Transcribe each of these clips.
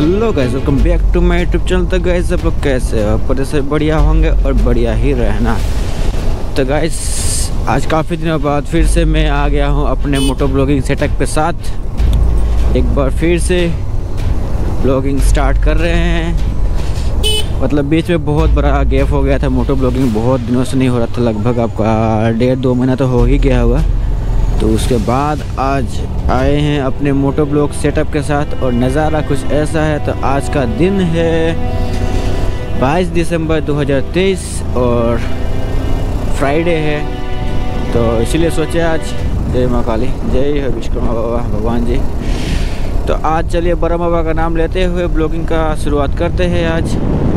Hello guys, welcome back to my YouTube channel. तो guys सब लोग कैसे हो? आप जैसे बढ़िया होंगे और बढ़िया ही रहना। तो गाइस आज काफ़ी दिनों बाद फिर से मैं आ गया हूँ अपने मोटो ब्लॉगिंग सेटअप के साथ। एक बार फिर से ब्लॉगिंग स्टार्ट कर रहे हैं। मतलब बीच में बहुत बड़ा गैप हो गया था, मोटो ब्लॉगिंग बहुत दिनों से नहीं हो रहा था, लगभग आपका 1.5-2 महीना तो हो ही गया होगा। तो उसके बाद आज आए हैं अपने मोटो ब्लॉग सेटअप के साथ और नज़ारा कुछ ऐसा है। तो आज का दिन है 22 दिसंबर 2023 और फ्राइडे है, तो इसीलिए सोचे आज जय माँ काली, जय विश्वकर्मा बाबा भगवान जी। तो आज चलिए ब्रह्म बाबा का नाम लेते हुए ब्लॉगिंग का शुरुआत करते हैं आज।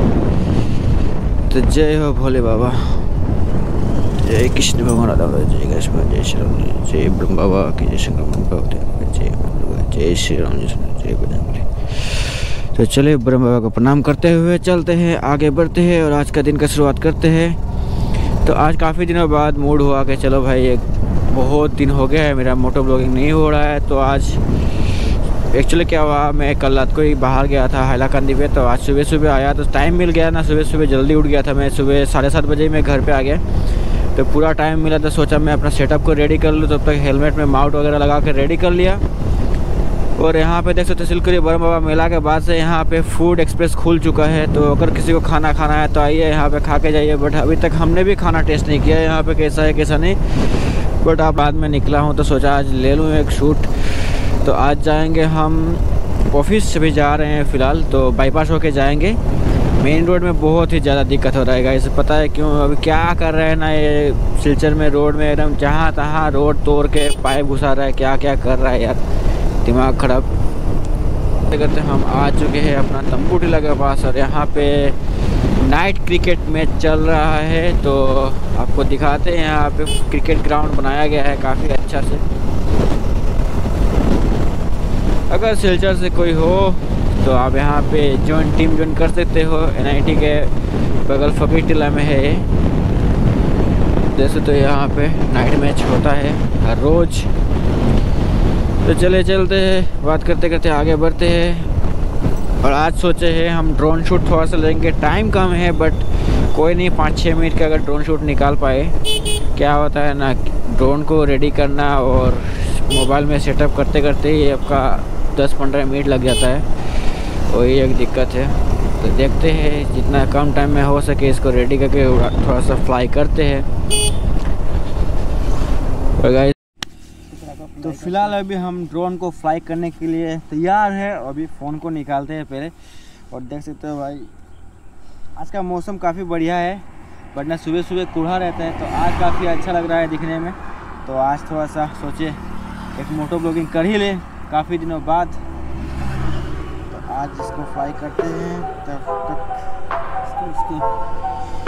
तो जय हो भोले बाबा, जय कृष्ण भगवान राधा, जय कृष्ण, जय श्री राम, जय ब्रह्म बाबा की, जय शंकर भगवान, जय श्री राम, जय बजरंगबली। तो चलिए ब्रह्म बाबा को प्रणाम करते हुए चलते हैं, आगे बढ़ते हैं और आज का दिन का शुरुआत करते हैं। तो आज काफ़ी दिनों बाद मूड हुआ कि चलो भाई, एक बहुत दिन हो गया है मेरा मोटो ब्लॉगिंग नहीं हो रहा है। तो आज एक्चुअली क्या हुआ, मैं कल रात को ही बाहर गया था हैलाकंदी पे। तो आज सुबह सुबह आया तो टाइम मिल गया ना, सुबह सुबह जल्दी उठ गया था मैं, सुबह 7:30 बजे मैं घर पे आ गया। तो पूरा टाइम मिला तो सोचा मैं अपना सेटअप को रेडी कर लूँ। तब तक हेलमेट में माउंट वगैरह लगा कर रेडी कर लिया। और यहाँ पे देख सकते हो सिलकुरी ब्रह्म बाबा मेला के बाद से यहाँ पे फूड एक्सप्रेस खुल चुका है। तो अगर किसी को खाना खाना है तो आइए यहाँ पे खा के जाइए। बट अभी तक हमने भी खाना टेस्ट नहीं किया है यहाँ पे कैसा है कैसा नहीं। बट आप बाद में निकला हूँ तो सोचा आज ले लूँ एक शूट। तो आज जाएंगे हम ऑफिस भी जा रहे हैं फ़िलहाल, तो बाईपास होके जाएंगे। मेन रोड में बहुत ही ज़्यादा दिक्कत हो रहा है गाइस, पता है क्यों? अभी क्या कर रहे हैं ना ये सिलचर में रोड में एकदम जहाँ तहाँ रोड तोड़ के पाइप घुसा रहा है, क्या क्या कर रहा है यार, दिमाग खराब करते। हम आ चुके हैं अपना तंबू टीला के पास और यहाँ पे नाइट क्रिकेट मैच चल रहा है। तो आपको दिखाते हैं, यहाँ पे क्रिकेट ग्राउंड बनाया गया है काफ़ी अच्छा से। अगर सिलचर से कोई हो तो आप यहाँ पे टीम ज्वाइन कर सकते हो। NIT के बगल फकीर टीला में है ये। जैसे तो यहाँ पे नाइट मैच होता है हर रोज़। तो चलते हैं, बात करते करते आगे बढ़ते हैं। और आज सोचे हैं हम ड्रोन शूट थोड़ा सा लेंगे, टाइम कम है बट कोई नहीं, 5-6 मिनट का अगर ड्रोन शूट निकाल पाए। क्या होता है ना, ड्रोन को रेडी करना और मोबाइल में सेटअप करते करते ही आपका 10-15 मिनट लग जाता है, वही एक दिक्कत है। तो देखते हैं जितना कम टाइम में हो सके इसको रेडी करके थोड़ा सा फ्लाई करते हैं। तो फिलहाल अभी हम ड्रोन को फ्लाई करने के लिए तैयार है। अभी फ़ोन को निकालते हैं पहले। और देख सकते हो भाई आज का मौसम काफ़ी बढ़िया है, वरना सुबह सुबह कूड़ा रहता है। तो आज काफ़ी अच्छा लग रहा है दिखने में। तो आज थोड़ा सा सोचे एक मोटो ब्लॉगिंग कर ही लें काफ़ी दिनों बाद। तो आज इसको फ्लाई करते हैं तब तक इसको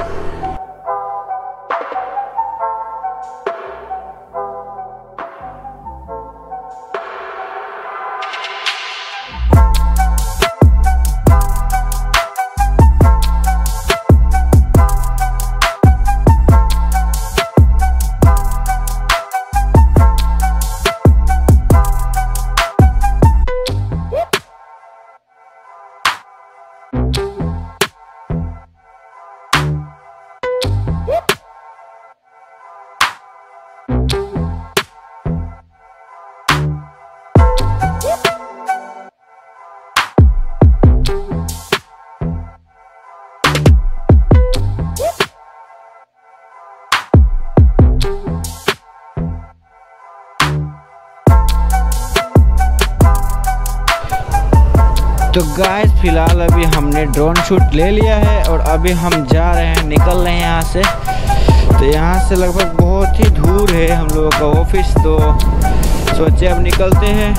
तो गाइस फिलहाल अभी हमने ड्रोन शूट ले लिया है और अभी हम जा रहे हैं, निकल रहे हैं यहाँ से। तो यहाँ से लगभग बहुत ही दूर है हम लोगों का ऑफिस। तो सोचे अब निकलते हैं।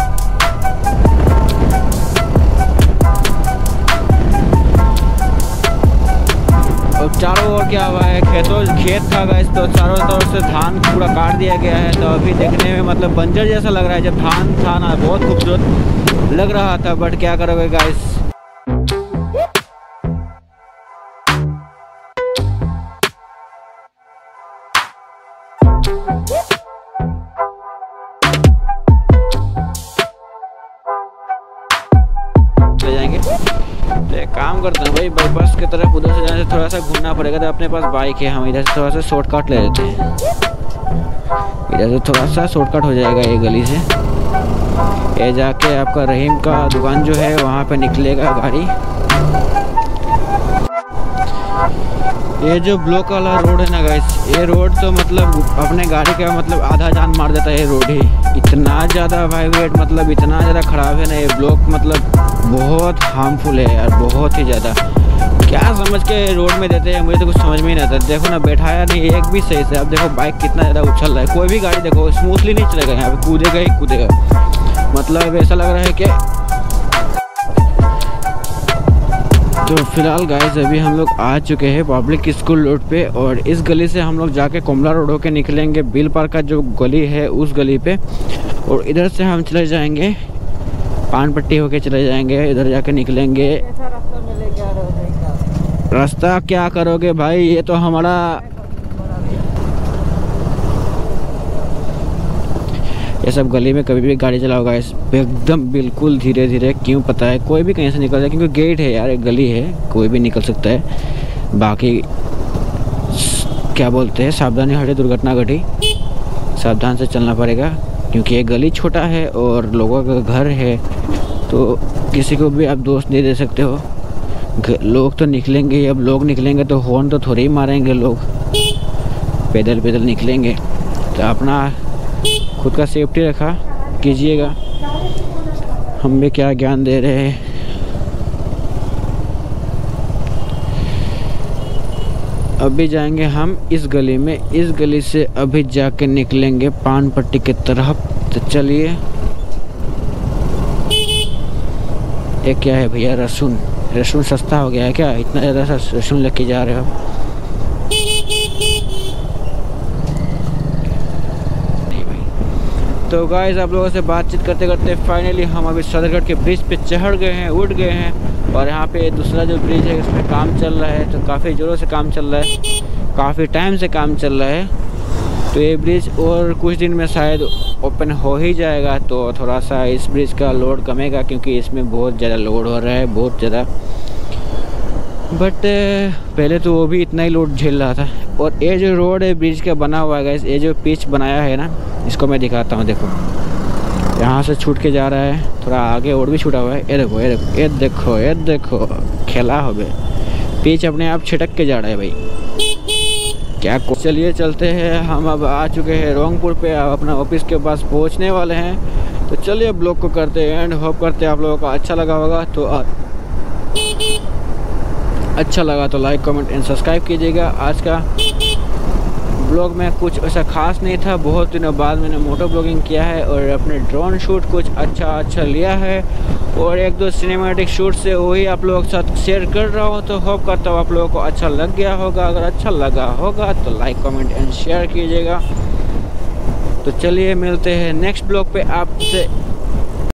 और चारों ओर क्या हुआ है, खेत था गाइस, तो चारों तरफ से धान पूरा काट दिया गया है। तो अभी देखने में मतलब बंजर जैसा लग रहा है। जब धान था ना बहुत खूबसूरत लग रहा था, बट क्या करोगे गाइस। ले जाएंगे काम करते हैं भाई, बाईपास की तरफ उधर से जाने से थोड़ा सा घूमना पड़ेगा। तो अपने पास बाइक है, हम इधर से थोड़ा सा शॉर्टकट ले लेते हैं। इधर से थोड़ा सा शॉर्टकट हो जाएगा ये गली से। ये जाके आपका रहीम का दुकान जो है वहाँ पे निकलेगा गाड़ी। ये जो ब्लॉक वाला रोड है ना गाइस, ये रोड तो मतलब अपने गाड़ी का मतलब आधा जान मार देता है। ये रोड ही इतना ज़्यादा वाइब्रेट, मतलब इतना ज़्यादा ख़राब है ना ये ब्लॉक, मतलब बहुत हार्मफुल है यार, बहुत ही ज़्यादा। क्या समझ के रोड में देते हैं, मुझे तो कुछ समझ में ही नहीं आता। देखो ना, बैठाया नहीं एक भी सही से। अब देखो बाइक कितना ज़्यादा उछल रहा है, कोई भी गाड़ी देखो स्मूथली नहीं चलेगा, यहाँ पे कूदेगा ही कूदेगा। मतलब ऐसा लग रहा है कि तो फिलहाल गाइस अभी हम लोग आ चुके हैं पब्लिक स्कूल रोड पे, और इस गली से हम लोग जाके कोमला रोड होके निकलेंगे बिल पार्क का जो गली है उस गली पे, और इधर से हम चले जाएंगे पान पट्टी होके चले जाएंगे, इधर जाके निकलेंगे। रास्ता क्या करोगे भाई, ये तो हमारा ये सब गली में कभी भी गाड़ी चलाओगा एकदम बिल्कुल धीरे धीरे। क्यों पता है, कोई भी कहीं से निकल जाए, क्योंकि गेट है यार, एक गली है, कोई भी निकल सकता है। बाकी क्या बोलते हैं, सावधानी हटे दुर्घटना घटी, सावधान से चलना पड़ेगा, क्योंकि ये गली छोटा है और लोगों का घर है, तो किसी को भी आप दोष नहीं दे सकते हो। लोग तो निकलेंगे, अब लोग निकलेंगे तो हॉर्न तो थोड़े ही मारेंगे, लोग पैदल पैदल निकलेंगे। तो अपना खुद का सेफ्टी रखा कीजिएगा। हम भी क्या ज्ञान दे रहे हैं। अभी जाएंगे हम इस गली में, इस गली से अभी जाके निकलेंगे पान पट्टी की तरफ। तो चलिए। ये क्या है भैया, लहसुन? लहसुन सस्ता हो गया है क्या, इतना ज़्यादा लहसुन लेके जा रहे हो? तो गाइस आप लोगों से बातचीत करते करते फाइनली हम अभी सदरगढ़ के ब्रिज पे चढ़ गए हैं, उठ गए हैं। और यहाँ पे दूसरा जो ब्रिज है उसमें काम चल रहा है, तो काफ़ी ज़ोरों से काम चल रहा है, काफ़ी टाइम से काम चल रहा है। तो ये ब्रिज और कुछ दिन में शायद ओपन हो ही जाएगा, तो थोड़ा सा इस ब्रिज का लोड कमेगा, क्योंकि इसमें बहुत ज़्यादा लोड हो रहा है, बहुत ज़्यादा। बट पहले तो वो भी इतना ही लोड झेल रहा था। और ये जो रोड है ब्रिज का बना हुआ है गाइस, ये जो पिच बनाया है ना, इसको मैं दिखाता हूँ। देखो यहाँ से छूट के जा रहा है, थोड़ा आगे और भी छूटा हुआ है। ये देखो, ये देखो, ये देखो, ये देखो, खेला हो गया, पिच अपने आप छिटक के जा रहा है भाई, क्या। चलिए चलते हैं, हम अब आ चुके हैं रोंगपुर पे, अपना ऑफिस के पास पहुँचने वाले हैं। तो चलिए ब्लॉग को करते हैं एंड होप करते हैं आप लोगों को अच्छा लगा होगा। तो अच्छा लगा तो लाइक कमेंट एंड सब्सक्राइब कीजिएगा। आज का ब्लॉग में कुछ ऐसा खास नहीं था, बहुत दिनों बाद मैंने मोटो ब्लॉगिंग किया है और अपने ड्रोन शूट कुछ अच्छा लिया है, और एक दो सिनेमैटिक शूट से वही आप लोगों के साथ शेयर कर रहा हूँ। तो होप करता हूँ आप लोगों को अच्छा लग गया होगा। अगर अच्छा लगा होगा तो लाइक कमेंट एंड शेयर कीजिएगा। तो चलिए मिलते हैं नेक्स्ट ब्लॉग पे आपसे।